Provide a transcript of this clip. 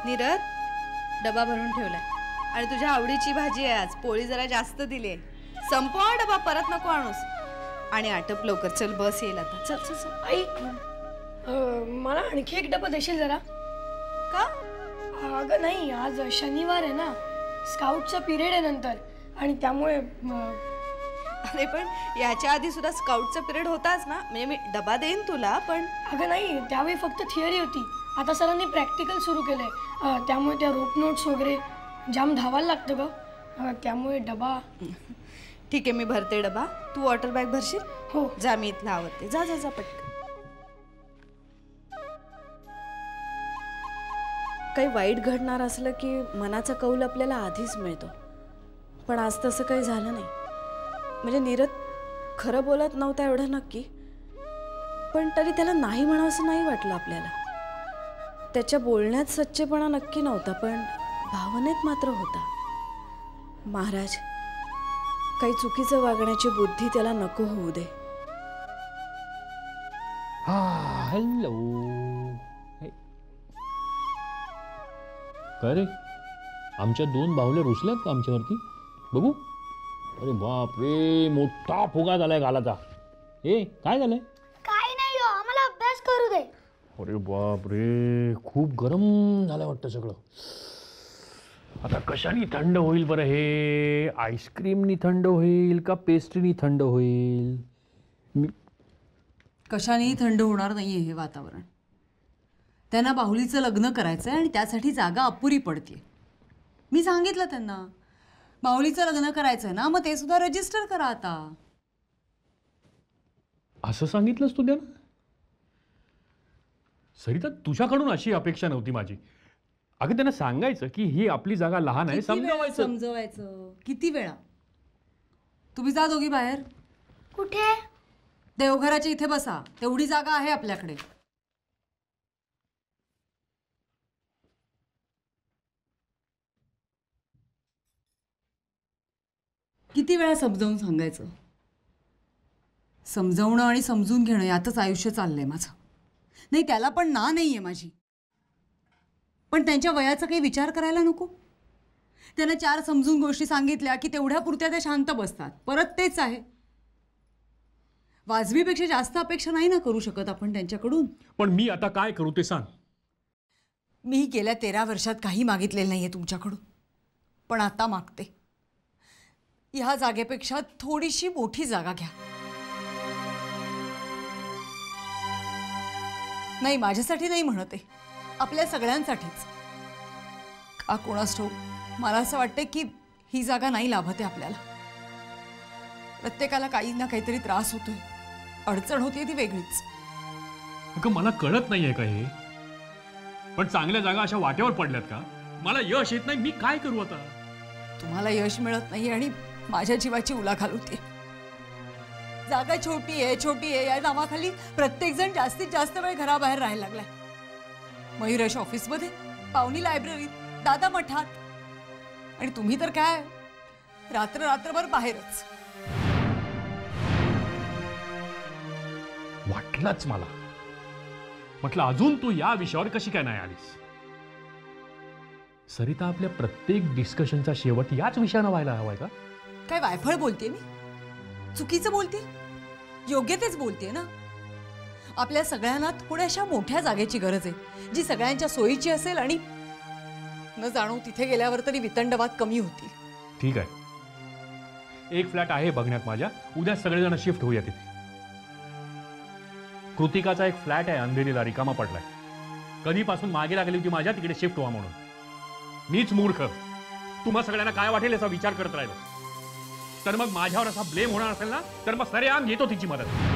नीरज, डबा भरून ठेवलाय आणि तुझ्या आवडीची भाजी आहे आज. पोळी जरा जास्त दिली. संपवा डबा, परत नको आणूस. आणि आटप लवकर, चल बस येईल आता. चल चल चल. आई मला आणखी एक डबा देशील जरा? का? अगं नाही, आज शनिवार आहे ना, स्काउटचा पिरियड आहे नंतर, आणि त्यामुळे अरे पण याच्या आधी सुद्धा स्काउटचा पिरियड होताच ना, म्हणजे मी डबा देईन तुला. पण अगं नाही, त्यावेळी फक्त थिअरी होती. आता सरांनी प्रॅक्टिकल सुरू केलंय, त्यामुळे त्या रोप नोट्स वगैरे जाम धावायला लागतं ग, त्यामुळे डबा. ठीक आहे, मी भरते डबा. तू वॉटर बॅग भरशील? हो. जा, मी इथला आवडते. जा जा जा पटकन. काही वाईट घडणार असलं की मनाचा कौल आपल्याला आधीच मिळतो, पण आज तसं काही झालं नाही. म्हणजे नीरज खरं बोलत नव्हता एवढं नक्की, पण तरी त्याला नाही म्हणावंसं नाही वाटलं आपल्याला. त्याच्या बोलण्यात सच्चेपणा नक्की नव्हता, पण भावनेत मात्र होता. महाराज, काही चुकीचं वागण्याची बुद्धी त्याला नको होऊ दे. हॅलो. काय रे, आमच्या 2 बाहुल्या रुसल्यात का आमच्यावरती? बघू. अरे बाप रे, मोठा फुगा झालाय गालाचा. काय झालंय? काही नाही हो, आम्हाला अभ्यास करू दे. अरे बाप रे, खूप गरम झालं वाटतं सगळं. आता कशाने थंड होईल बरं हे? आईस्क्रीमनी थंड होईल का पेस्ट्रीनी थंड होईल? कशानेही थंड होणार नाहीये हे वातावरण. त्यांना बाहुलीचं लग्न करायचं आहे आणि त्यासाठी जागा अपुरी पडते. मी सांगितलं त्यांना, बाहुलीचं लग्न करायचं आहे ना, मग ते सुद्धा रजिस्टर करा आता. असं सांगितलंस तू त्यांना? सरिता, तुझ्याकडून अशी अपेक्षा नव्हती माझी. अगं त्यांना सांगायचं की ही आपली जागा लहान आहे, समजवायचं. किती वेळा? तुम्ही जा दोघी बाहेर. कुठे? देवघराच्या इथे बसा, तेवढी जागा आहे आपल्याकडे. किती वेळा समजावून सांगायचं? समजावणं आणि समजून घेणं यातच आयुष्य चाललंय माझं. नाही, त्याला पण नाहीये माझी, पण त्यांच्या वयाचा काही विचार करायला नको? त्यांना 4 समजून गोष्टी सांगितल्या की तेवढ्या पुरत्या त्या शांत बसतात. परत तेच आहे. वाजवीपेक्षा जास्त अपेक्षा नाही ना करू शकत आपण त्यांच्याकडून. पण मी आता काय करू ते सांग. मी गेल्या 13 वर्षात काही मागितलेलं नाहीये तुमच्याकडून, पण आता मागते. ह्या जागेपेक्षा थोडीशी मोठी जागा घ्या. नाही, माझ्यासाठी नाही म्हणते, आपल्या सगळ्यांसाठीच. का कोणास ठाऊक, मला असं वाटतं की ही जागा नाही लाभते आपल्याला. प्रत्येकाला काही ना काहीतरी त्रास होतोय, अडचण होतीये, ती वेगळीच. अगं मला कळत नाहीये का हे? पण चांगल्या जागा अशा वाट्यावर पडल्यात का? मला यश येत नाही, मी काय करू आता? तुम्हाला यश मिळत नाही आणि माझ्या जीवाची उलाढाल होते. जागा छोटी आहे या नावाखाली प्रत्येक जण जास्तीत जास्त वेळ घराबाहेर राहायला लागलाय. मयुरेश ऑफिसमध्ये, पावनी लायब्ररीत, दादा मठात, आणि तुम्ही तर काय रात्रभर बाहेरच. वाटलंच मला. म्हटलं अजून तू या विषयावर कशी काय नाही आलीस? सरिता, आपल्या प्रत्येक डिस्कशनचा शेवट याच विषयानं व्हायला हवाय का? काय वायफळ बोलते मी? चुकीचं बोलते? योग्य तेच बोलते ना. आपल्या सगळ्यांना थोड्याशा मोठ्या जागेची गरज आहे, जी सगळ्यांच्या सोयीची असेल आणि न जाणू तिथे गेल्यावर तरी वितंडवाद कमी होतील. ठीक आहे, एक फ्लॅट आहे बघण्यात माझ्या. उद्या सगळेजण शिफ्ट होऊया तिथे. कृतिकाचा एक फ्लॅट आहे अंधेरीला, रिकामा पडलाय. कधीपासून मागे लागली होती माझ्या तिकडे शिफ्ट व्हा म्हणून. मीच मूर्ख तुम्हा सगळ्यांना काय वाटेल याचा विचार करत राहिलो. तर मग माझ्यावर असा ब्लेम होणार असेल ना, तर मग सरेआम घेतो तिची मदत.